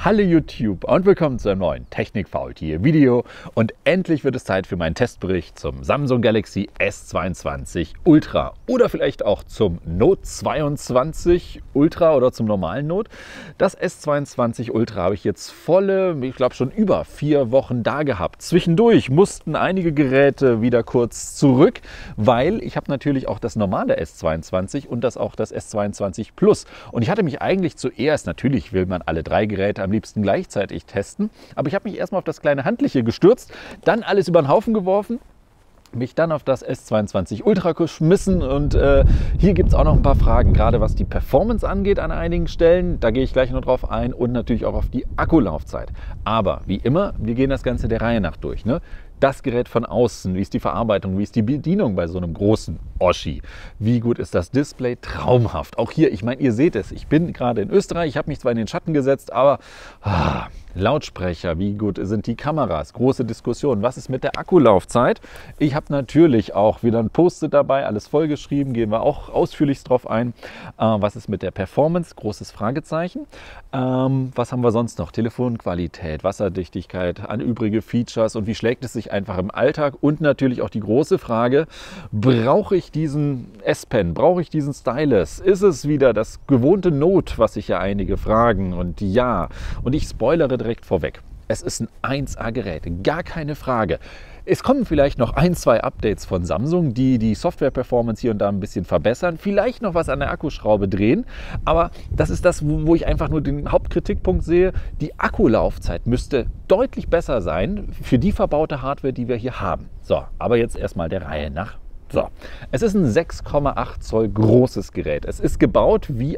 Hallo YouTube und willkommen zu einem neuen Technik-Faultier-Video und endlich wird es Zeit für meinen Testbericht zum Samsung Galaxy S22 Ultra oder vielleicht auch zum Note 22 Ultra oder zum normalen Note. Das S22 Ultra habe ich jetzt ich glaube schon über 4 Wochen da gehabt. Zwischendurch mussten einige Geräte wieder kurz zurück, weil ich habe natürlich auch das normale S22 und auch das S22 Plus. Und ich hatte mich eigentlich zuerst, natürlich will man alle 3 Geräte am liebsten gleichzeitig testen, aber ich habe mich erstmal auf das kleine handliche gestürzt, dann alles über den Haufen geworfen, mich dann auf das S22 Ultra geschmissen und hier gibt es auch noch ein paar Fragen, gerade was die Performance angeht an einigen Stellen, da gehe ich gleich noch drauf ein und natürlich auch auf die Akkulaufzeit. Aber wie immer, wir gehen das Ganze der Reihe nach durch, ne? Das Gerät von außen, wie ist die Verarbeitung, wie ist die Bedienung bei so einem großen Oschi? Wie gut ist das Display? Traumhaft. Auch hier, ich meine, ihr seht es, ich bin gerade in Österreich, ich habe mich zwar in den Schatten gesetzt, aber Lautsprecher, wie gut sind die Kameras? Große Diskussion. Was ist mit der Akkulaufzeit? Ich habe natürlich auch wieder ein Post-it dabei, alles vollgeschrieben, gehen wir auch ausführlich drauf ein. Was ist mit der Performance? Großes Fragezeichen. Was haben wir sonst noch? Telefonqualität, Wasserdichtigkeit, an übrige Features und wie schlägt es sich einfach im Alltag? Und natürlich auch die große Frage, brauche ich diesen S-Pen? Brauche ich diesen Stylus? Ist es wieder das gewohnte Note, was sich ja einige fragen? Und ja, und ich spoilere direkt vorweg. Es ist ein 1A-Gerät, gar keine Frage. Es kommen vielleicht noch 1, 2 Updates von Samsung, die die Software-Performance hier und da ein bisschen verbessern, vielleicht noch was an der Akkuschraube drehen, aber das ist das, wo ich einfach nur den Hauptkritikpunkt sehe. Die Akkulaufzeit müsste deutlich besser sein für die verbaute Hardware, die wir hier haben. So, aber jetzt erstmal der Reihe nach. So, es ist ein 6,8 Zoll großes Gerät. Es ist gebaut wie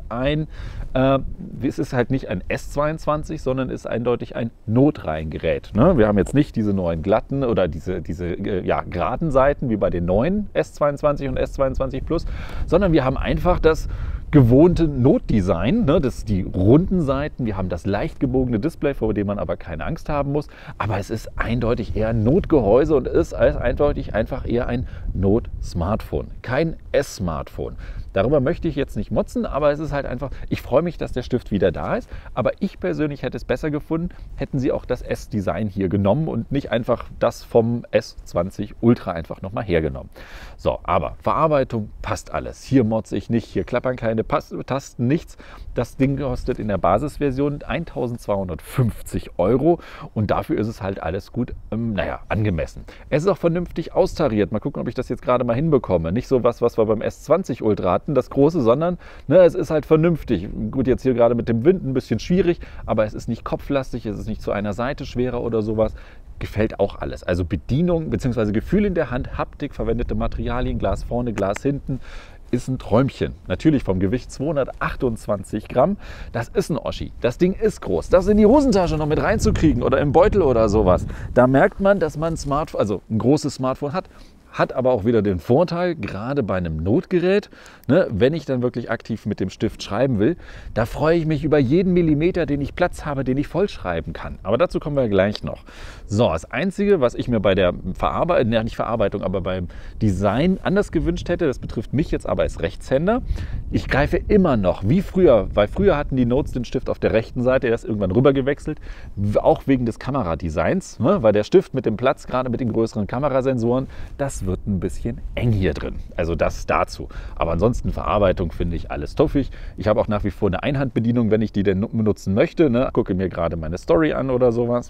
es ist halt nicht ein S22, sondern ist eindeutig ein Notreihengerät. Ne? Wir haben jetzt nicht diese neuen glatten oder diese geraden Seiten wie bei den neuen S22 und S22 Plus, sondern wir haben einfach das gewohnte Notdesign, ne, die runden Seiten, wir haben das leicht gebogene Display, vor dem man aber keine Angst haben muss, aber es ist eindeutig eher ein Notgehäuse und ist eindeutig einfach eher ein Not-Smartphone, kein S-Smartphone. Darüber möchte ich jetzt nicht motzen, aber es ist halt einfach, ich freue mich, dass der Stift wieder da ist, aber ich persönlich hätte es besser gefunden, hätten sie auch das S-Design hier genommen und nicht einfach das vom S20 Ultra einfach nochmal hergenommen. So, aber Verarbeitung passt alles. Hier motze ich nicht, hier klappern keine Tasten, nichts. Das Ding kostet in der Basisversion 1.250 € und dafür ist es halt alles gut, angemessen. Es ist auch vernünftig austariert. Mal gucken, ob ich das jetzt gerade mal hinbekomme. Nicht so was wir beim S20 Ultra hatten, das große, sondern es ist halt vernünftig. Gut, jetzt hier gerade mit dem Wind ein bisschen schwierig, aber es ist nicht kopflastig, es ist nicht zu einer Seite schwerer oder sowas. Gefällt auch alles. Also Bedienung bzw. Gefühl in der Hand, Haptik, verwendete Materialien, Glas vorne, Glas hinten, ist ein Träumchen. Natürlich vom Gewicht 228 Gramm. Das ist ein Oschi. Das Ding ist groß. Das in die Hosentasche noch mit reinzukriegen oder im Beutel oder sowas. Da merkt man, dass man ein großes Smartphone hat. Hat aber auch wieder den Vorteil, gerade bei einem Notgerät, ne, wenn ich dann wirklich aktiv mit dem Stift schreiben will, da freue ich mich über jeden Millimeter, den ich Platz habe, den ich vollschreiben kann. Aber dazu kommen wir gleich noch. So, das Einzige, was ich mir bei der beim Design anders gewünscht hätte, das betrifft mich jetzt aber als Rechtshänder. Ich greife immer noch, wie früher, weil früher hatten die Notes den Stift auf der rechten Seite, der ist irgendwann rüber gewechselt, auch wegen des Kameradesigns, ne, weil der Stift mit dem Platz, gerade mit den größeren Kamerasensoren, das wird ein bisschen eng hier drin. Also das dazu. Aber ansonsten Verarbeitung finde ich alles tuffig. Ich habe auch nach wie vor eine Einhandbedienung, wenn ich die denn benutzen möchte. Ne? Gucke mir gerade meine Story an oder sowas.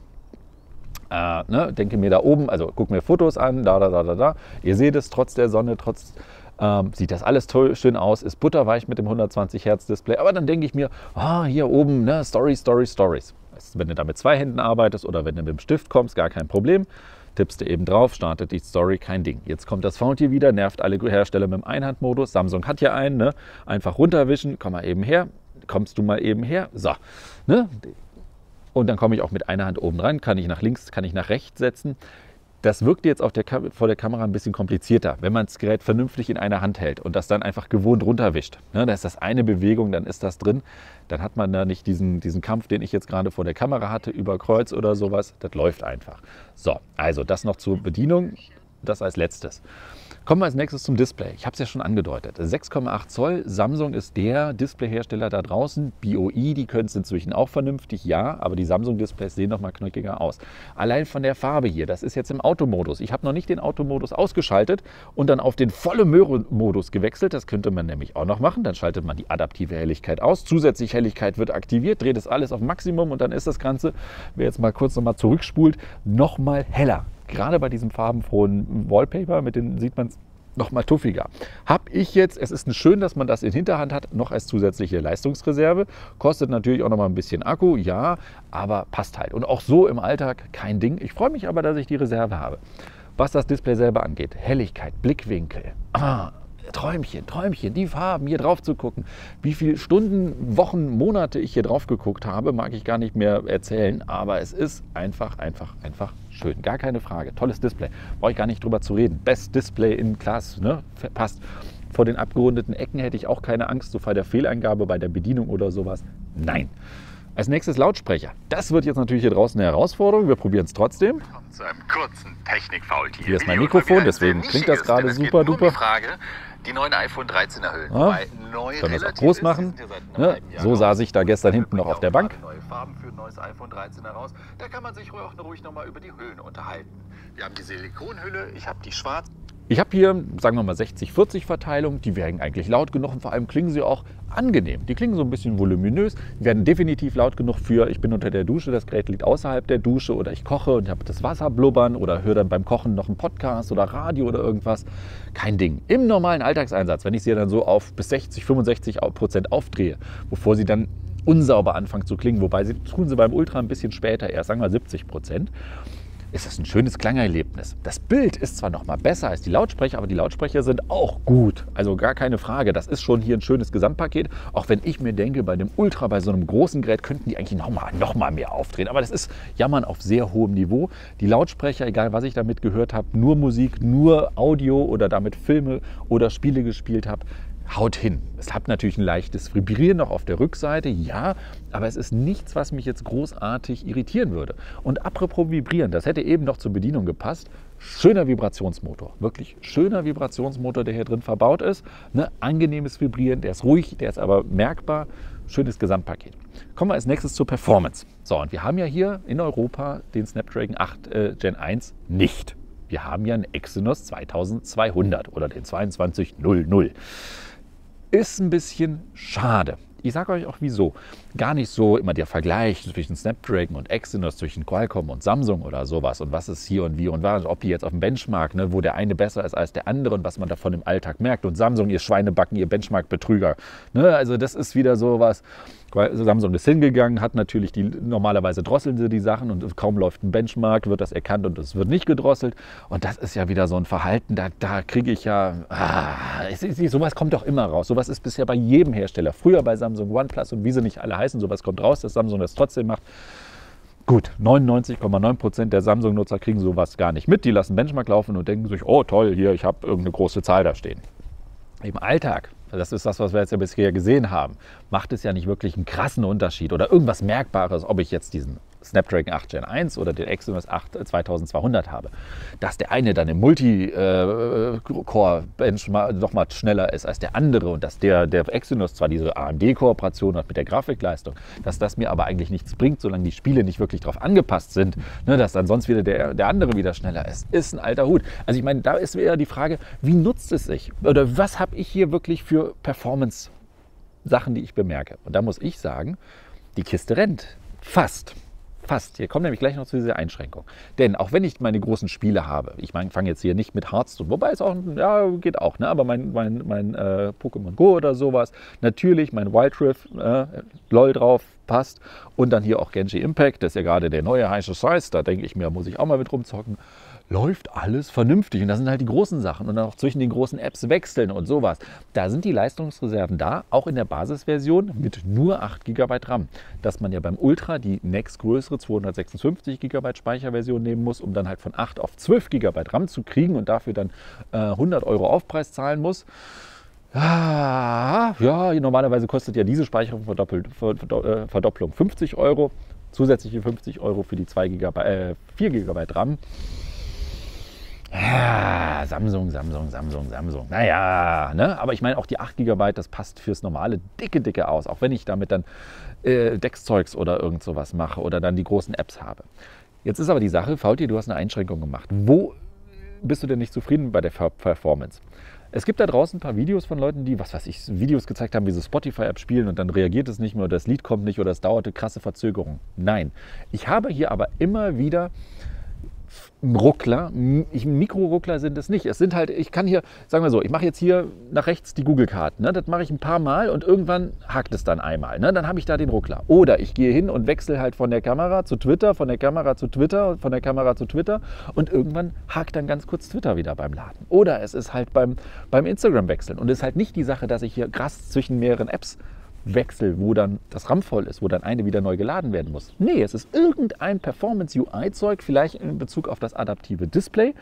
Denke mir da oben, also gucke mir Fotos an, da. Ihr seht es, trotz der Sonne, sieht das alles toll, schön aus, ist butterweich mit dem 120 Hertz Display. Aber dann denke ich mir, hier oben, ne, Stories. Wenn du da mit 2 Händen arbeitest oder wenn du mit dem Stift kommst, gar kein Problem. Tippst du eben drauf, startet die Story, kein Ding. Jetzt kommt das Faultier wieder, nervt alle Hersteller mit dem Einhandmodus. Samsung hat ja einen, ne? Einfach runterwischen, komm mal eben her, kommst du mal eben her, so. Ne? Und dann komme ich auch mit einer Hand oben dran, kann ich nach links, kann ich nach rechts setzen. Das wirkt jetzt vor der Kamera ein bisschen komplizierter, wenn man das Gerät vernünftig in einer Hand hält und das dann einfach gewohnt runterwischt. Ne, da ist das eine Bewegung, dann ist das drin. Dann hat man da nicht diesen Kampf, den ich jetzt gerade vor der Kamera hatte, über Kreuz oder sowas. Das läuft einfach. So, also das noch zur Bedienung, das als letztes. Kommen wir als nächstes zum Display. Ich habe es ja schon angedeutet. 6,8 Zoll. Samsung ist der Displayhersteller da draußen. BOE, die können es inzwischen auch vernünftig, ja, aber die Samsung-Displays sehen noch mal knackiger aus. Allein von der Farbe hier, das ist jetzt im Automodus. Ich habe noch nicht den Automodus ausgeschaltet und dann auf den volle Möhre-Modus gewechselt. Das könnte man nämlich auch noch machen. Dann schaltet man die adaptive Helligkeit aus. Zusätzlich Helligkeit wird aktiviert, dreht es alles auf Maximum und dann ist das Ganze, wer jetzt mal kurz noch mal zurückspult, noch mal heller. Gerade bei diesem farbenfrohen Wallpaper, mit dem sieht man es noch mal tuffiger. Habe ich jetzt, es ist schön, dass man das in Hinterhand hat, noch als zusätzliche Leistungsreserve. Kostet natürlich auch noch mal ein bisschen Akku, ja, aber passt halt. Und auch so im Alltag kein Ding. Ich freue mich aber, dass ich die Reserve habe. Was das Display selber angeht, Helligkeit, Blickwinkel, Träumchen, die Farben, hier drauf zu gucken. Wie viele Stunden, Wochen, Monate ich hier drauf geguckt habe, mag ich gar nicht mehr erzählen, aber es ist einfach schön. Gar keine Frage. Tolles Display. Brauche ich gar nicht drüber zu reden. Best Display in Class, ne? Passt. Vor den abgerundeten Ecken hätte ich auch keine Angst, so bei der Fehleingabe, bei der Bedienung oder sowas. Nein. Als nächstes Lautsprecher. Das wird jetzt natürlich hier draußen eine Herausforderung. Wir probieren es trotzdem. Willkommen zu einem kurzen Technik-Faultier. Hier ist mein Mikrofon, deswegen klingt das gerade super duper. Frage, die neuen iPhone 13 erhöhen. Ja, können wir es auch groß machen. Ja, so saß ich da gestern hinten noch auf der Bank. Neue Farben für ein neues iPhone 13 heraus. Da kann man sich ruhig noch mal über die Hüllen unterhalten. Wir haben die Silikonhülle, ich habe die schwarze. Ich habe hier, sagen wir mal, 60-40 Verteilung. Die werden eigentlich laut genug und vor allem klingen sie auch angenehm. Die klingen so ein bisschen voluminös, die werden definitiv laut genug für, ich bin unter der Dusche, das Gerät liegt außerhalb der Dusche oder ich koche und habe das Wasser blubbern oder höre dann beim Kochen noch einen Podcast oder Radio oder irgendwas. Kein Ding. Im normalen Alltagseinsatz, wenn ich sie dann so auf bis 60-65% aufdrehe, bevor sie dann unsauber anfangen zu klingen, wobei sie tun sie beim Ultra ein bisschen später erst, sagen wir 70%. Ist das ein schönes Klangerlebnis. Das Bild ist zwar noch mal besser als die Lautsprecher, aber die Lautsprecher sind auch gut. Also gar keine Frage. Das ist schon hier ein schönes Gesamtpaket. Auch wenn ich mir denke, bei dem Ultra, bei so einem großen Gerät, könnten die eigentlich noch mal mehr aufdrehen. Aber das ist Jammern auf sehr hohem Niveau. Die Lautsprecher, egal was ich damit gehört habe, nur Musik, nur Audio oder damit Filme oder Spiele gespielt habe, haut hin. Es hat natürlich ein leichtes Vibrieren noch auf der Rückseite, ja, aber es ist nichts, was mich jetzt großartig irritieren würde. Und apropos Vibrieren, das hätte eben noch zur Bedienung gepasst. Schöner Vibrationsmotor, wirklich schöner Vibrationsmotor, der hier drin verbaut ist. Ne? Angenehmes Vibrieren, der ist ruhig, der ist aber merkbar. Schönes Gesamtpaket. Kommen wir als nächstes zur Performance. So, und wir haben ja hier in Europa den Snapdragon 8 Gen 1 nicht. Wir haben ja einen Exynos 2200 oder den 2200. Ist ein bisschen schade. Ich sage euch auch wieso. Gar nicht so immer der Vergleich zwischen Snapdragon und Exynos, zwischen Qualcomm und Samsung oder sowas und was ist hier und wie und was, ob die jetzt auf dem Benchmark, ne, wo der eine besser ist als der andere und was man davon im Alltag merkt. Und Samsung, ihr Schweinebacken, ihr Benchmark-Betrüger. Ne, also das ist wieder sowas. Samsung ist hingegangen, hat natürlich normalerweise drosseln sie die Sachen und kaum läuft ein Benchmark, wird das erkannt und es wird nicht gedrosselt. Und das ist ja wieder so ein Verhalten, da kriege ich ja, sowas kommt doch immer raus. Sowas ist bisher bei jedem Hersteller. Früher bei Samsung, OnePlus und wie sie nicht alle heißen, sowas kommt raus, dass Samsung das trotzdem macht. Gut, 99,9% der Samsung-Nutzer kriegen sowas gar nicht mit. Die lassen Benchmark laufen und denken sich, oh toll, hier, ich habe irgendeine große Zahl da stehen. Im Alltag, das ist das, was wir jetzt ja bisher gesehen haben, macht es ja nicht wirklich einen krassen Unterschied oder irgendwas Merkbares, ob ich jetzt diesen Snapdragon 8 Gen 1 oder den Exynos 8 2200 habe. Dass der eine dann im Multi-Core-Benchmark noch mal schneller ist als der andere und dass der Exynos zwar diese AMD-Kooperation hat mit der Grafikleistung, dass das mir aber eigentlich nichts bringt, solange die Spiele nicht wirklich darauf angepasst sind, ne, dass dann sonst wieder der andere wieder schneller ist ein alter Hut. Also ich meine, da ist wieder die Frage, wie nutzt es sich? Oder was habe ich hier wirklich für Performance-Sachen, die ich bemerke? Und da muss ich sagen, die Kiste rennt. Fast. Hier kommt nämlich gleich noch zu dieser Einschränkung. Denn auch wenn ich meine großen Spiele habe, ich fange jetzt hier nicht mit Hearthstone, wobei es auch, ja, geht auch, ne? Aber mein Pokémon Go oder sowas, natürlich mein Wild Rift, LOL drauf, passt. Und dann hier auch Genshin Impact, das ist ja gerade der neue heiße Scheiß, da denke ich mir, muss ich auch mal mit rumzocken. Läuft alles vernünftig und das sind halt die großen Sachen und dann auch zwischen den großen Apps wechseln und sowas. Da sind die Leistungsreserven da, auch in der Basisversion mit nur 8 GB RAM. Dass man ja beim Ultra die nächstgrößere 256 GB Speicherversion nehmen muss, um dann halt von 8 auf 12 GB RAM zu kriegen und dafür dann 100 € Aufpreis zahlen muss. Ja, normalerweise kostet ja diese Speicherung-Verdopplung 50 €, zusätzliche 50 € für die 4 GB RAM. Ja, Samsung. Naja, ne? Aber ich meine auch die 8 GB, das passt fürs normale dicke aus. Auch wenn ich damit dann Dex-Zeugs oder irgend sowas mache oder dann die großen Apps habe. Jetzt ist aber die Sache, VT, du hast eine Einschränkung gemacht. Wo bist du denn nicht zufrieden bei der Performance? Es gibt da draußen ein paar Videos von Leuten, die, Videos gezeigt haben, wie sie Spotify-App spielen und dann reagiert es nicht mehr oder das Lied kommt nicht oder es dauerte krasse Verzögerung. Nein, ich habe hier aber immer wieder Ruckler, Mikro-Ruckler sind es nicht. Es sind halt, ich kann hier, sagen wir so, ich mache jetzt hier nach rechts die Google-Karten. Ne? Das mache ich ein paar Mal und irgendwann hakt es dann einmal. Ne? Dann habe ich da den Ruckler. Oder ich gehe hin und wechsle halt von der Kamera zu Twitter, von der Kamera zu Twitter, von der Kamera zu Twitter und irgendwann hakt dann ganz kurz Twitter wieder beim Laden. Oder es ist halt beim Instagram wechseln. Und es ist halt nicht die Sache, dass ich hier krass zwischen mehreren Apps wechsel, wo dann das RAM voll ist, wo dann eine wieder neu geladen werden muss. Nee, es ist irgendein Performance-UI-Zeug, vielleicht in Bezug auf das adaptive Display,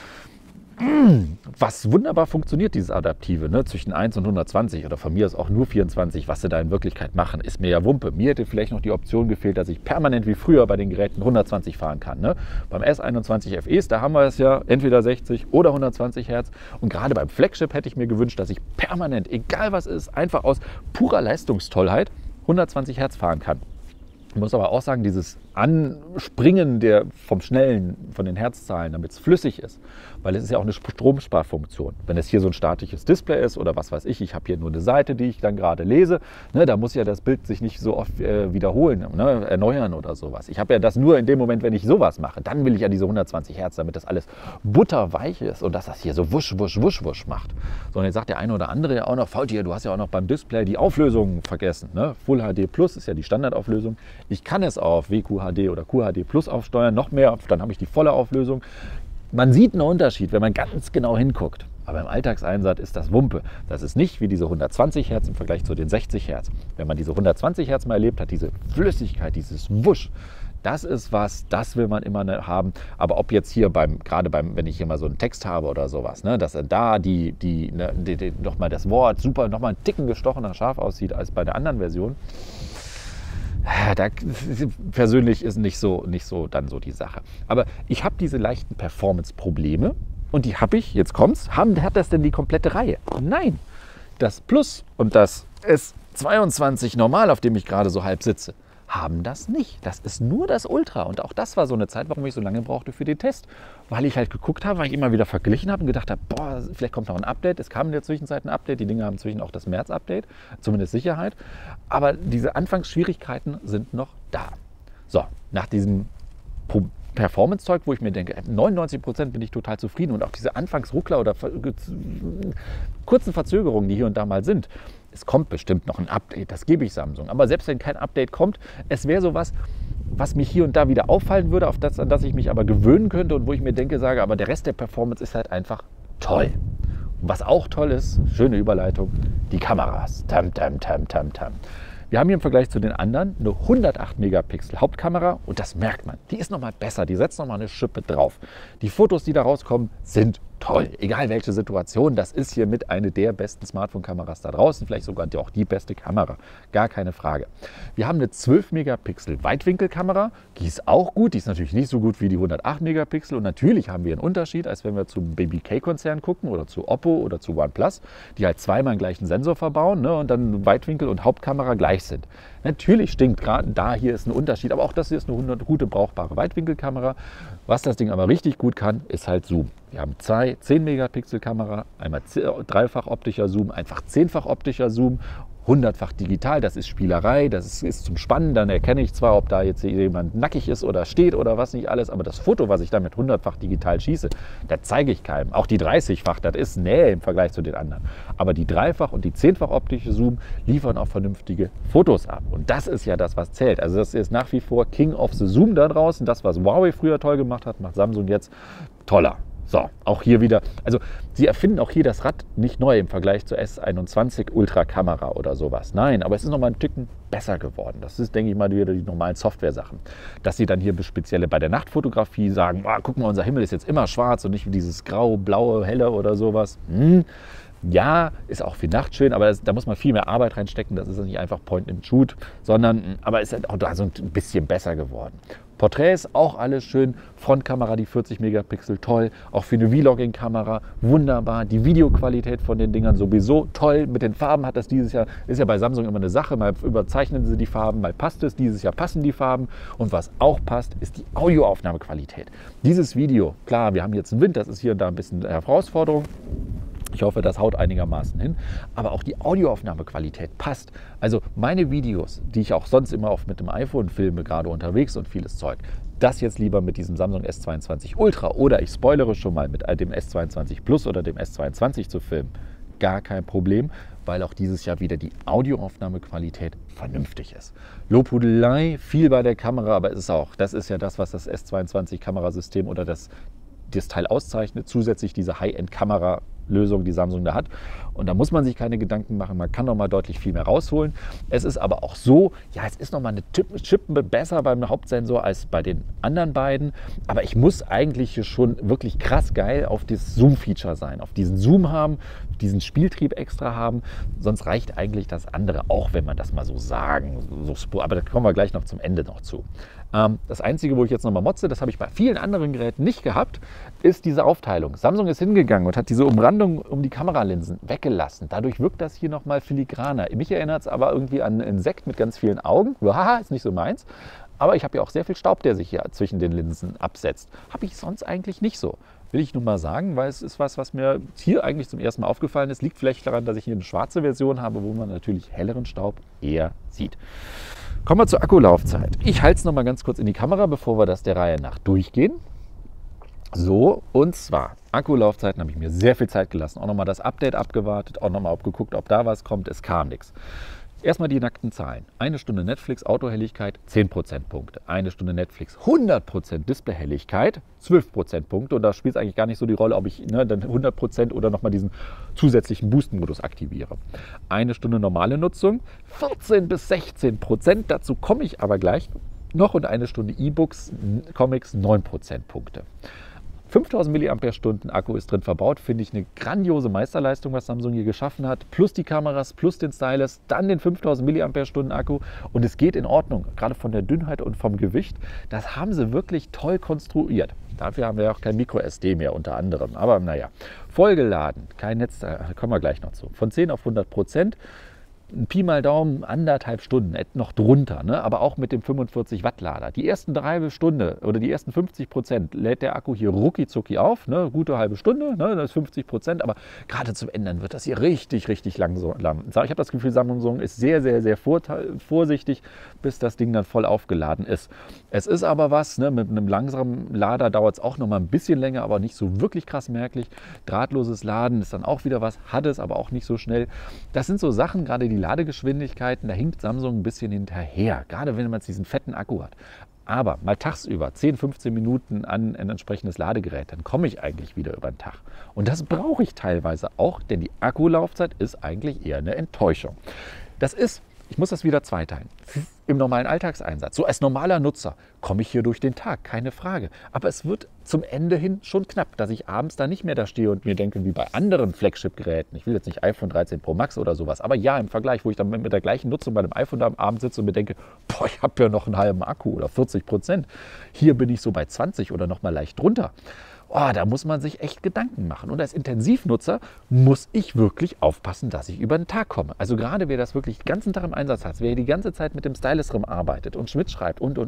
was wunderbar funktioniert, dieses Adaptive, ne? Zwischen 1 und 120 oder von mir aus auch nur 24, was sie da in Wirklichkeit machen, ist mir ja Wumpe. Mir hätte vielleicht noch die Option gefehlt, dass ich permanent wie früher bei den Geräten 120 fahren kann. Ne? Beim S21 FEs, da haben wir es ja entweder 60 oder 120 Hertz und gerade beim Flagship hätte ich mir gewünscht, dass ich permanent, egal was ist, einfach aus purer Leistungstollheit 120 Hertz fahren kann. Ich muss aber auch sagen, dieses Anspringen vom Schnellen, von den Herzzahlen, damit es flüssig ist, weil es ist ja auch eine Stromsparfunktion. Wenn es hier so ein statisches Display ist oder was weiß ich habe hier nur eine Seite, die ich dann gerade lese, ne, da muss ja das Bild sich nicht so oft wiederholen, ne, erneuern oder sowas. Ich habe ja das nur in dem Moment, wenn ich sowas mache. Dann will ich ja diese 120 Hertz, damit das alles butterweich ist und dass das hier so wusch macht. So, und jetzt sagt der eine oder andere ja auch noch, VT, du hast ja auch noch beim Display die Auflösung vergessen. Ne? Full HD Plus ist ja die Standardauflösung. Ich kann es auf WQHD oder QHD Plus aufsteuern, noch mehr, dann habe ich die volle Auflösung. Man sieht einen Unterschied, wenn man ganz genau hinguckt. Aber im Alltagseinsatz ist das Wumpe. Das ist nicht wie diese 120 Hertz im Vergleich zu den 60 Hertz. Wenn man diese 120 Hertz mal erlebt hat, diese Flüssigkeit, dieses Wusch, das ist was, das will man immer haben. Aber ob jetzt hier wenn ich hier mal so einen Text habe oder sowas, ne, dass da nochmal das Wort super, nochmal einen Ticken gestochener scharf aussieht als bei der anderen Version, da persönlich ist nicht so dann so die Sache. Aber ich habe diese leichten Performance-Probleme und die habe ich, jetzt kommt's, hat das denn die komplette Reihe? Nein, das Plus und das S22 Normal, auf dem ich gerade so halb sitze, haben das nicht. Das ist nur das Ultra. Und auch das war so eine Zeit, warum ich so lange brauchte für den Test. Weil ich halt geguckt habe, weil ich immer wieder verglichen habe und gedacht habe, boah, vielleicht kommt noch ein Update. Es kam in der Zwischenzeit ein Update. Die Dinge haben inzwischen auch das März-Update, zumindest Sicherheit. Aber diese Anfangsschwierigkeiten sind noch da. So, nach diesem Performance-Zeug, wo ich mir denke, 99% bin ich total zufrieden und auch diese Anfangsruckler oder kurzen Verzögerungen, die hier und da mal sind, es kommt bestimmt noch ein Update, das gebe ich Samsung. Aber selbst wenn kein Update kommt, es wäre sowas, was mich hier und da wieder auffallen würde, an das ich mich aber gewöhnen könnte und wo ich mir sage, aber der Rest der Performance ist halt einfach toll. Und was auch toll ist, schöne Überleitung, die Kameras. Tam. Wir haben hier im Vergleich zu den anderen eine 108 Megapixel Hauptkamera und das merkt man. Die ist nochmal besser, die setzt nochmal eine Schippe drauf. Die Fotos, die da rauskommen, sind toll. Egal welche Situation, das ist hier mit eine der besten Smartphone-Kameras da draußen, vielleicht sogar auch die beste Kamera, gar keine Frage. Wir haben eine 12 Megapixel Weitwinkelkamera, die ist auch gut, die ist natürlich nicht so gut wie die 108 Megapixel und natürlich haben wir einen Unterschied, als wenn wir zum BBK-Konzern gucken oder zu Oppo oder zu OnePlus, die halt zweimal den gleichen Sensor verbauen, ne, und dann Weitwinkel und Hauptkamera gleich sind. Natürlich stinkt gerade da hier ist ein Unterschied, aber auch das hier ist eine gute, brauchbare Weitwinkelkamera. Was das Ding aber richtig gut kann, ist halt Zoom. Wir haben 10 Megapixel Kamera, einmal dreifach optischer Zoom, einfach 10-fach optischer Zoom, 100-fach digital, das ist Spielerei, das ist zum Spannen, dann erkenne ich zwar, ob da jetzt jemand nackig ist oder steht oder was nicht alles, aber das Foto, was ich dann mit 100-fach digital schieße, das zeige ich keinem. Auch die 30-fach, das ist Nähe im Vergleich zu den anderen. Aber die dreifach und die 10-fach optische Zoom liefern auch vernünftige Fotos ab. Und das ist ja das, was zählt. Also das ist nach wie vor King of the Zoom da draußen. Das, was Huawei früher toll gemacht hat, macht Samsung jetzt toller. So, auch hier wieder, also sie erfinden auch hier das Rad nicht neu im Vergleich zur S21 Ultra Kamera oder sowas. Nein, aber es ist nochmal ein Ticken besser geworden. Das ist, denke ich mal, wieder die normalen Software-Sachen. Dass sie dann hier spezielle bei der Nachtfotografie sagen, guck mal, unser Himmel ist jetzt immer schwarz und nicht wie dieses grau, blaue, helle oder sowas. Ja, ist auch für Nacht schön, aber da muss man viel mehr Arbeit reinstecken. Das ist nicht einfach Point and Shoot, sondern aber ist halt auch da so ein bisschen besser geworden. Porträts auch alles schön. Frontkamera, die 40 Megapixel, toll. Auch für eine Vlogging-Kamera wunderbar. Die Videoqualität von den Dingern sowieso toll. Mit den Farben hat das dieses Jahr, ist ja bei Samsung immer eine Sache. Mal überzeichnen sie die Farben, mal passt es. Dieses Jahr passen die Farben. Und was auch passt, ist die Audioaufnahmequalität. Dieses Video, klar, wir haben jetzt einen Wind, das ist hier und da ein bisschen eine Herausforderung. Ich hoffe, das haut einigermaßen hin. Aber auch die Audioaufnahmequalität passt. Also meine Videos, die ich auch sonst immer oft mit dem iPhone filme, gerade unterwegs und vieles Zeug, das jetzt lieber mit diesem Samsung S22 Ultra oder ich spoilere schon mal mit dem S22 Plus oder dem S22 zu filmen, gar kein Problem, weil auch dieses Jahr wieder die Audioaufnahmequalität vernünftig ist. Lobhudelei, viel bei der Kamera, aber es ist auch, das ist ja das, was das S22 Kamerasystem oder das Teil auszeichnet, zusätzlich diese High-End-Kamera-Lösung, die Samsung da hat. Und da muss man sich keine Gedanken machen, man kann noch mal deutlich viel mehr rausholen. Es ist aber auch so, ja, es ist noch mal eine Schippe besser beim Hauptsensor als bei den anderen beiden. Aber ich muss eigentlich hier schon wirklich krass geil auf das Zoom-Feature sein, auf diesen Zoom haben, diesen Spieltrieb extra haben. Sonst reicht eigentlich das andere auch, wenn man das mal so sagen. Aber da kommen wir gleich noch zum Ende noch zu. Das Einzige, wo ich jetzt nochmal motze, das habe ich bei vielen anderen Geräten nicht gehabt, ist diese Aufteilung. Samsung ist hingegangen und hat diese Umrandung um die Kameralinsen weggelassen. Dadurch wirkt das hier nochmal filigraner. Mich erinnert es aber irgendwie an ein Insekt mit ganz vielen Augen. Haha, ist nicht so meins. Aber ich habe ja auch sehr viel Staub, der sich hier zwischen den Linsen absetzt. Habe ich sonst eigentlich nicht so. Will ich nur mal sagen, weil es ist was mir hier eigentlich zum ersten Mal aufgefallen ist. Liegt vielleicht daran, dass ich hier eine schwarze Version habe, wo man natürlich helleren Staub eher sieht. Kommen wir zur Akkulaufzeit. Ich halte es noch mal ganz kurz in die Kamera, bevor wir das der Reihe nach durchgehen. So, und zwar, Akkulaufzeiten habe ich mir sehr viel Zeit gelassen. Auch noch mal das Update abgewartet, auch noch mal geguckt, ob da was kommt. Es kam nichts. Erstmal die nackten Zahlen. 1 Stunde Netflix, Autohelligkeit, 10 Prozentpunkte. 1 Stunde Netflix, 100% Displayhelligkeit, 12 Prozentpunkte. Und da spielt es eigentlich gar nicht so die Rolle, ob ich dann 100% oder nochmal diesen zusätzlichen Boosten-Modus aktiviere. 1 Stunde normale Nutzung, 14 bis 16%. Dazu komme ich aber gleich noch. Und 1 Stunde E-Books, Comics, 9 Prozentpunkte. 5000 mAh Akku ist drin verbaut, finde ich eine grandiose Meisterleistung, was Samsung hier geschaffen hat. Plus die Kameras, plus den Stylus, dann den 5000 mAh Akku und es geht in Ordnung, gerade von der Dünnheit und vom Gewicht. Das haben sie wirklich toll konstruiert. Dafür haben wir ja auch kein Micro-SD mehr unter anderem, aber naja. Vollgeladen, kein Netz, da kommen wir gleich noch zu. Von 10 auf 100%. Ein Pi mal Daumen, 1,5 Stunden, noch drunter, ne? Aber auch mit dem 45 Watt Lader. Die ersten 3 Stunden oder die ersten 50% lädt der Akku hier rucki zucki auf, ne? Gute halbe Stunde, ne? Das ist 50%, aber gerade zum Ende wird das hier richtig, richtig langsam. Ich habe das Gefühl, Samsung ist sehr, sehr, sehr vorsichtig, bis das Ding dann voll aufgeladen ist. Es ist aber was, ne? Mit einem langsamen Lader dauert es auch noch mal ein bisschen länger, aber nicht so wirklich krass merklich. Drahtloses Laden ist dann auch wieder was, hat es aber auch nicht so schnell. Das sind so Sachen, gerade die Ladegeschwindigkeiten, da hinkt Samsung ein bisschen hinterher, gerade wenn man jetzt diesen fetten Akku hat. Aber mal tagsüber 10, 15 Minuten an ein entsprechendes Ladegerät, dann komme ich eigentlich wieder über den Tag. Und das brauche ich teilweise auch, denn die Akkulaufzeit ist eigentlich eher eine Enttäuschung. Ich muss das wieder zweiteilen. Im normalen Alltagseinsatz, so als normaler Nutzer, komme ich hier durch den Tag, keine Frage. Aber es wird zum Ende hin schon knapp, dass ich abends da nicht mehr da stehe und mir denke, wie bei anderen Flagship-Geräten, ich will jetzt nicht iPhone 13 Pro Max oder sowas, aber ja, im Vergleich, wo ich dann mit der gleichen Nutzung bei dem iPhone da am Abend sitze und mir denke, boah, ich habe ja noch einen halben Akku oder 40%. Hier bin ich so bei 20 oder noch mal leicht drunter. Oh, da muss man sich echt Gedanken machen. Und als Intensivnutzer muss ich wirklich aufpassen, dass ich über den Tag komme. Also gerade wer das wirklich den ganzen Tag im Einsatz hat, wer die ganze Zeit mit dem Stylus arbeitet und mitschreibt und.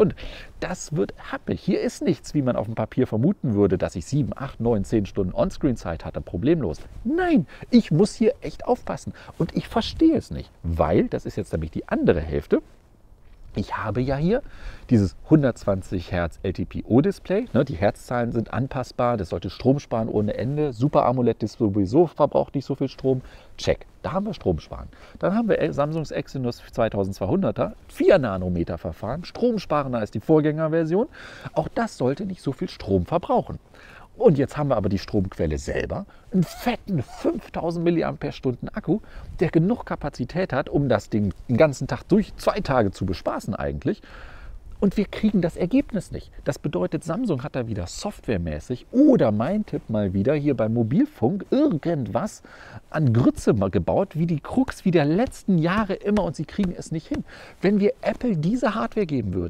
Das wird happig. Hier ist nichts, wie man auf dem Papier vermuten würde, dass ich 7, 8, 9, 10 Stunden Onscreen-Zeit hatte, problemlos. Nein, ich muss hier echt aufpassen. Und ich verstehe es nicht, weil, das ist jetzt nämlich die andere Hälfte, ich habe ja hier dieses 120 Hertz LTPO-Display. Ne, die Hertzzahlen sind anpassbar, das sollte Strom sparen ohne Ende. Super AMOLED-Display sowieso verbraucht nicht so viel Strom. Check, da haben wir Strom sparen. Dann haben wir Samsungs Exynos 2200er, 4 Nanometer Verfahren, stromsparender als die Vorgängerversion. Auch das sollte nicht so viel Strom verbrauchen. Und jetzt haben wir aber die Stromquelle selber, einen fetten 5000 mAh Akku, der genug Kapazität hat, um das Ding den ganzen Tag durch 2 Tage zu bespaßen eigentlich. Und wir kriegen das Ergebnis nicht. Das bedeutet, Samsung hat da wieder softwaremäßig oder mein Tipp mal wieder hier beim Mobilfunk irgendwas an Grütze mal gebaut, wie die Krux wie der letzten Jahre immer und sie kriegen es nicht hin. Wenn wir Apple diese Hardware geben würden,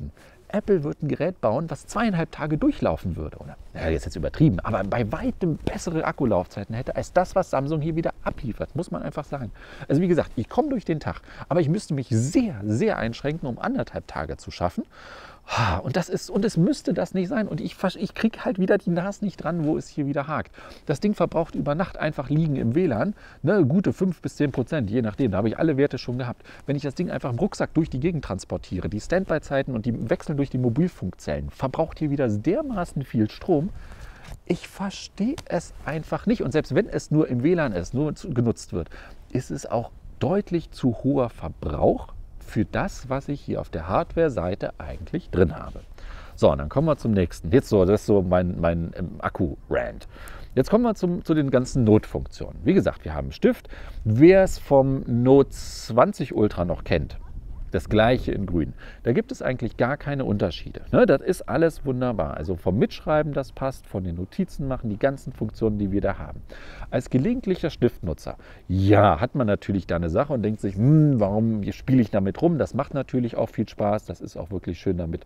Apple wird ein Gerät bauen, was 2,5 Tage durchlaufen würde. Oder, ja, jetzt übertrieben, aber bei weitem bessere Akkulaufzeiten hätte als das, was Samsung hier wieder abliefert, muss man einfach sagen. Also wie gesagt, ich komme durch den Tag, aber ich müsste mich sehr, sehr einschränken, um 1,5 Tage zu schaffen. Und es müsste das nicht sein. Und ich kriege halt wieder die Nase nicht dran, wo es hier wieder hakt. Das Ding verbraucht über Nacht einfach liegen im WLAN, ne, gute 5 bis 10%, je nachdem. Da habe ich alle Werte schon gehabt. Wenn ich das Ding einfach im Rucksack durch die Gegend transportiere, die Standby-Zeiten und die Wechseln durch die Mobilfunkzellen, verbraucht hier wieder dermaßen viel Strom. Ich verstehe es einfach nicht. Und selbst wenn es nur im WLAN ist, nur genutzt wird, ist es auch deutlich zu hoher Verbrauch für das, was ich hier auf der Hardware-Seite eigentlich drin habe. So, und dann kommen wir zum nächsten. Das ist so mein Akku-Rant. Jetzt kommen wir zu den ganzen Notfunktionen. Wie gesagt, wir haben einen Stift. Wer es vom Note 20 Ultra noch kennt, das gleiche in grün. Da gibt es eigentlich gar keine Unterschiede. Ne? Das ist alles wunderbar. Also vom Mitschreiben, das passt, von den Notizen machen, die ganzen Funktionen, die wir da haben. Als gelegentlicher Stiftnutzer, ja, hat man natürlich da eine Sache und denkt sich, warum spiele ich damit rum? Das macht natürlich auch viel Spaß. Das ist auch wirklich schön damit,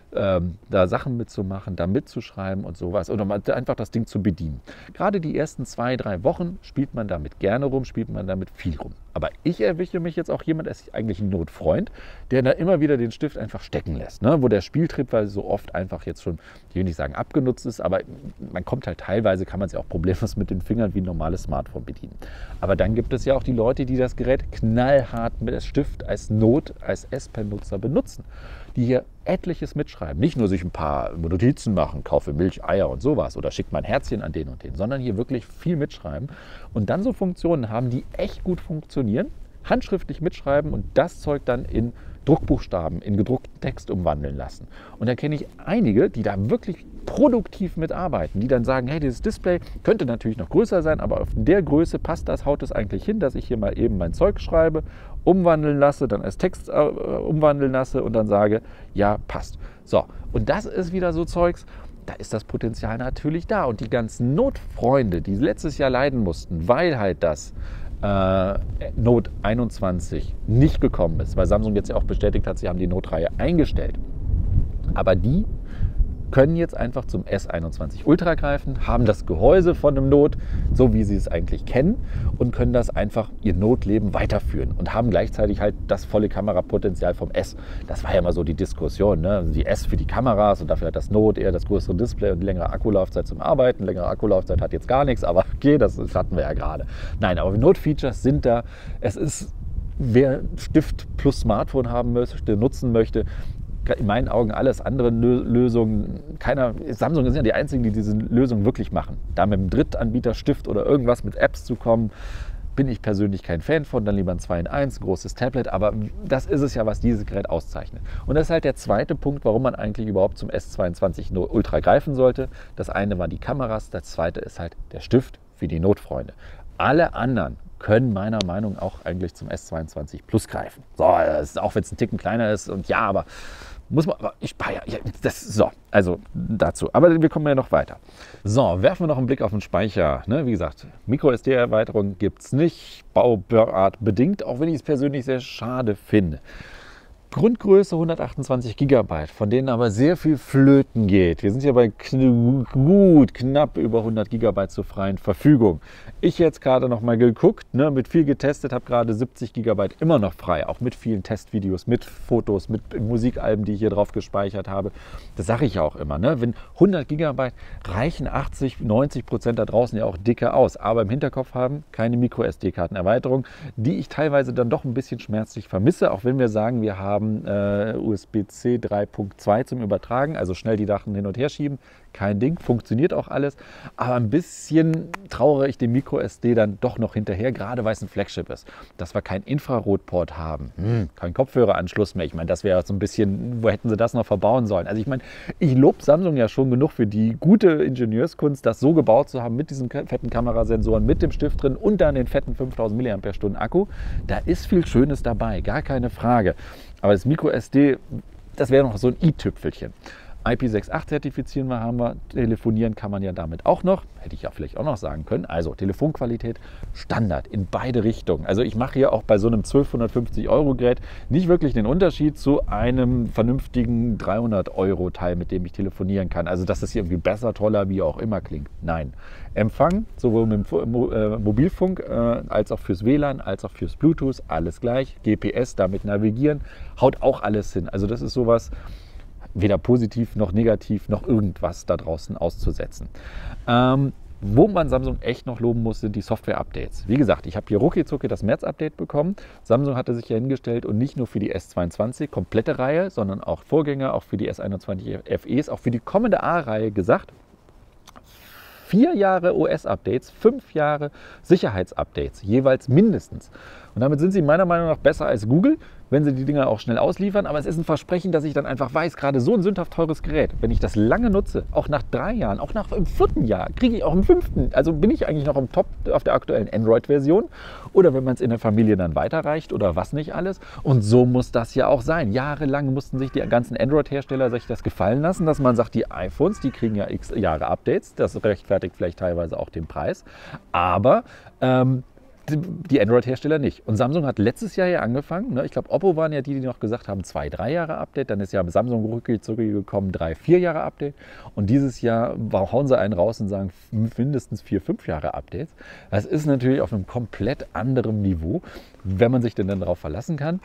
da Sachen mitzumachen, da mitzuschreiben und sowas oder einfach das Ding zu bedienen. Gerade die ersten 2, 3 Wochen spielt man damit gerne rum, spielt man damit viel rum. Aber ich erwische mich jetzt auch jemand, ist eigentlich ein Notfreund, der da immer wieder den Stift einfach stecken lässt, ne? Wo der Spieltrieb, weil so oft einfach jetzt schon, ich will nicht sagen abgenutzt ist, aber man kommt halt teilweise, kann man es ja auch problemlos mit den Fingern wie ein normales Smartphone bedienen. Aber dann gibt es ja auch die Leute, die das Gerät knallhart mit dem Stift als S-Pen-Nutzer benutzen, die hier etliches mitschreiben. Nicht nur sich ein paar Notizen machen, kaufe Milch, Eier und sowas oder schickt mein Herzchen an den und den, sondern hier wirklich viel mitschreiben und dann so Funktionen haben, die echt gut funktionieren, handschriftlich mitschreiben und das Zeug dann in Druckbuchstaben, in gedruckten Text umwandeln lassen. Und da kenne ich einige, die da wirklich produktiv mitarbeiten, die dann sagen, hey, dieses Display könnte natürlich noch größer sein, aber auf der Größe passt das, haut es eigentlich hin, dass ich hier mal eben mein Zeug schreibe, umwandeln lasse, dann als Text umwandeln lasse und dann sage, ja, passt. So, und das ist wieder so Zeugs, da ist das Potenzial natürlich da. Und die ganzen Notfreunde, die letztes Jahr leiden mussten, weil halt das Note 21 nicht gekommen ist, weil Samsung jetzt ja auch bestätigt hat, sie haben die Note-Reihe eingestellt. Aber die können jetzt einfach zum S21 Ultra greifen, haben das Gehäuse von einem Note, so wie sie es eigentlich kennen und können das einfach ihr Note-Leben weiterführen und haben gleichzeitig halt das volle Kamerapotenzial vom S. Das war ja immer so die Diskussion, ne? Die S für die Kameras und dafür hat das Note eher das größere Display und die längere Akkulaufzeit zum Arbeiten. Längere Akkulaufzeit hat jetzt gar nichts, aber okay, das hatten wir ja gerade. Nein, aber Note-Features sind da. Es ist, wer Stift plus Smartphone haben möchte, nutzen möchte, in meinen Augen alles andere Lösungen, Samsung sind ja die einzigen, die diese Lösung wirklich machen. Da mit einem Drittanbieter Stift oder irgendwas mit Apps zu kommen, bin ich persönlich kein Fan von, dann lieber ein 2 in 1, großes Tablet, aber das ist es ja, was dieses Gerät auszeichnet. Und das ist halt der zweite Punkt, warum man eigentlich überhaupt zum S22 Ultra greifen sollte. Das eine war die Kameras, das zweite ist halt der Stift für die Notfreunde. Alle anderen können meiner Meinung nach auch eigentlich zum S22 Plus greifen. So, auch wenn es ein Ticken kleiner ist und ja, aber muss man, aber also dazu. Aber wir kommen ja noch weiter. So, werfen wir noch einen Blick auf den Speicher. Ne? Wie gesagt, Micro-SD-Erweiterung gibt es nicht, Bauart bedingt, auch wenn ich es persönlich sehr schade finde. Grundgröße 128 GB, von denen aber sehr viel flöten geht. Wir sind ja bei knapp über 100 GB zur freien Verfügung. Ich jetzt gerade noch mal geguckt, ne, mit viel getestet, habe gerade 70 GB immer noch frei, auch mit vielen Testvideos, mit Fotos, mit Musikalben, die ich hier drauf gespeichert habe. Das sage ich ja auch immer, ne? Wenn 100 GB reichen 80-90% da draußen ja auch dicke aus, aber im Hinterkopf haben keine Micro-SD-Kartenerweiterung, die ich teilweise dann doch ein bisschen schmerzlich vermisse, auch wenn wir sagen, wir haben USB-C 3.2 zum Übertragen, also schnell die Sachen hin und her schieben, kein Ding, funktioniert auch alles, aber ein bisschen trauere ich dem Micro-SD dann doch noch hinterher, gerade weil es ein Flagship ist, dass wir keinen Infrarotport haben, kein Kopfhöreranschluss mehr, ich meine, das wäre so ein bisschen, wo hätten sie das noch verbauen sollen? Also ich meine, ich lobe Samsung ja schon genug für die gute Ingenieurskunst, das so gebaut zu haben mit diesen fetten Kamerasensoren, mit dem Stift drin und dann den fetten 5000 mAh Akku, da ist viel Schönes dabei, gar keine Frage. Aber das Micro-SD, das wäre noch so ein i-Tüpfelchen. IP68 zertifizieren haben wir, telefonieren kann man ja damit auch noch, hätte ich ja vielleicht auch noch sagen können. Also Telefonqualität Standard in beide Richtungen. Also ich mache hier auch bei so einem 1250 € Gerät nicht wirklich den Unterschied zu einem vernünftigen 300 € Teil, mit dem ich telefonieren kann. Also dass das hier irgendwie besser, toller, wie auch immer klingt. Nein. Empfang, sowohl mit dem Mobilfunk als auch fürs WLAN, als auch fürs Bluetooth, alles gleich. GPS, damit navigieren, haut auch alles hin. Also das ist sowas, weder positiv noch negativ noch irgendwas da draußen auszusetzen. Wo man Samsung echt noch loben muss, sind die Software-Updates. Wie gesagt, ich habe hier rucki-zucki das März-Update bekommen. Samsung hatte sich ja hingestellt und nicht nur für die S22 komplette Reihe, sondern auch Vorgänger, auch für die S21 FEs, auch für die kommende A-Reihe gesagt, 4 Jahre OS-Updates, 5 Jahre Sicherheitsupdates, jeweils mindestens. Und damit sind sie meiner Meinung nach besser als Google, wenn sie die Dinger auch schnell ausliefern. Aber es ist ein Versprechen, dass ich dann einfach weiß, gerade so ein sündhaft teures Gerät, wenn ich das lange nutze, auch nach 3 Jahren, auch nach im 4. Jahr, kriege ich auch im 5. Also bin ich eigentlich noch im Top auf der aktuellen Android-Version. Oder wenn man es in der Familie dann weiterreicht oder was nicht alles. Und so muss das ja auch sein. Jahrelang mussten sich die ganzen Android-Hersteller sich das gefallen lassen, dass man sagt, die iPhones, die kriegen ja x Jahre Updates. Das rechtfertigt vielleicht teilweise auch den Preis. Aber die Android-Hersteller nicht. Und Samsung hat letztes Jahr ja angefangen, ne? Ich glaube, Oppo waren ja die noch gesagt haben, 2-3 Jahre Update. Dann ist ja Samsung zurückgekommen, 3-4 Jahre Update. Und dieses Jahr hauen sie einen raus und sagen mindestens 4-5 Jahre Updates. Das ist natürlich auf einem komplett anderen Niveau, wenn man sich denn dann darauf verlassen kann.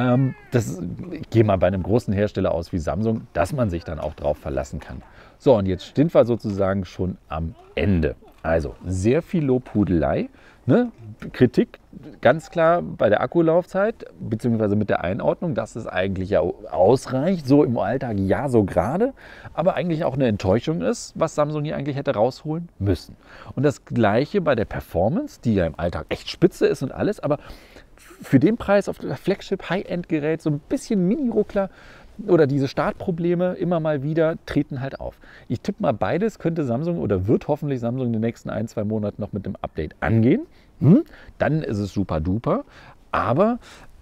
Ich gehe mal bei einem großen Hersteller aus wie Samsung, dass man sich dann auch darauf verlassen kann. So, und jetzt sind wir sozusagen schon am Ende. Also sehr viel Lobhudelei. Ne? Kritik ganz klar bei der Akkulaufzeit bzw. mit der Einordnung, dass es eigentlich ja ausreicht, so im Alltag ja so gerade, aber eigentlich auch eine Enttäuschung ist, was Samsung hier eigentlich hätte rausholen müssen. Und das Gleiche bei der Performance, die ja im Alltag echt spitze ist und alles, aber für den Preis auf das Flagship-High-End-Gerät so ein bisschen Mini-Ruckler oder diese Startprobleme immer mal wieder treten halt auf. Ich tippe mal, beides könnte Samsung oder wird hoffentlich Samsung in den nächsten 1-2 Monaten noch mit dem Update angehen. Dann ist es super duper, aber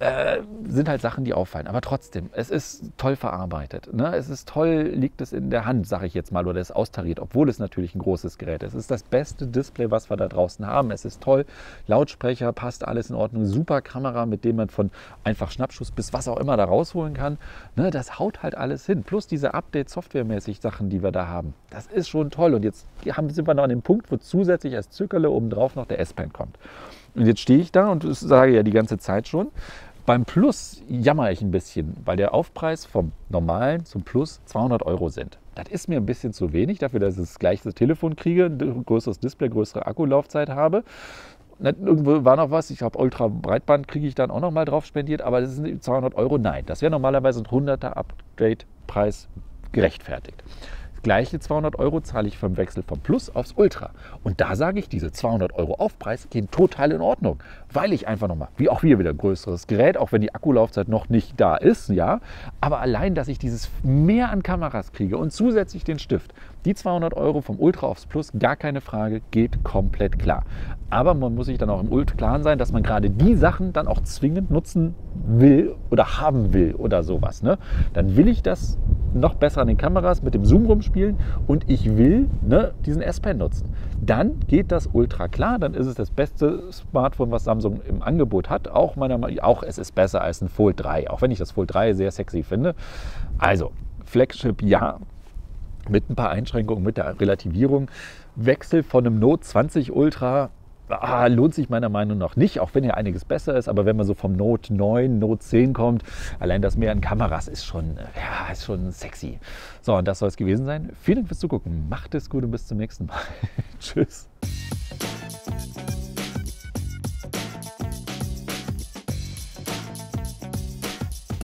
sind halt Sachen, die auffallen. Aber trotzdem, es ist toll verarbeitet. Ne? Es ist toll, liegt es in der Hand, sage ich jetzt mal, oder ist austariert, obwohl es natürlich ein großes Gerät ist. Es ist das beste Display, was wir da draußen haben. Es ist toll, Lautsprecher, passt alles in Ordnung, super Kamera, mit dem man von einfach Schnappschuss bis was auch immer da rausholen kann. Ne? Das haut halt alles hin. Plus diese Update-Softwaremäßig Sachen, die wir da haben. Das ist schon toll. Und jetzt sind wir noch an dem Punkt, wo zusätzlich als Zückerle obendrauf noch der S-Pen kommt. Und jetzt stehe ich da und das sage ja die ganze Zeit schon. Beim Plus jammer ich ein bisschen, weil der Aufpreis vom Normalen zum Plus 200 € sind. Das ist mir ein bisschen zu wenig dafür, dass ich das gleiche Telefon kriege, ein größeres Display, größere Akkulaufzeit habe. Irgendwo war noch was, ich glaube Ultra Breitband kriege ich dann auch noch mal drauf spendiert, aber das sind 200 €, nein. Das wäre normalerweise ein 100er Upgrade-Preis gerechtfertigt. Gleiche 200 € zahle ich vom Wechsel vom Plus aufs Ultra. Und da sage ich, diese 200 € Aufpreis gehen total in Ordnung, weil ich einfach nochmal, wie auch hier wieder größeres Gerät, auch wenn die Akkulaufzeit noch nicht da ist, ja, aber allein, dass ich dieses mehr an Kameras kriege und zusätzlich den Stift, die 200 € vom Ultra aufs Plus, gar keine Frage, geht komplett klar. Aber man muss sich dann auch im Klaren sein, dass man gerade die Sachen dann auch zwingend nutzen will oder haben will oder sowas. Ne? Dann will ich das noch besser an den Kameras mit dem Zoom rumspielen und ich will diesen S-Pen nutzen. Dann geht das Ultra klar, dann ist es das beste Smartphone, was Samsung im Angebot hat. Auch es ist besser als ein Fold 3, auch wenn ich das Fold 3 sehr sexy finde. Also Flagship ja, mit ein paar Einschränkungen, mit der Relativierung. Wechsel von einem Note 20 Ultra lohnt sich meiner Meinung nach nicht, auch wenn hier einiges besser ist. Aber wenn man so vom Note 9, Note 10 kommt, allein das mehr an Kameras ist schon sexy. So, und das soll es gewesen sein. Vielen Dank fürs Zugucken. Macht es gut und bis zum nächsten Mal. Tschüss.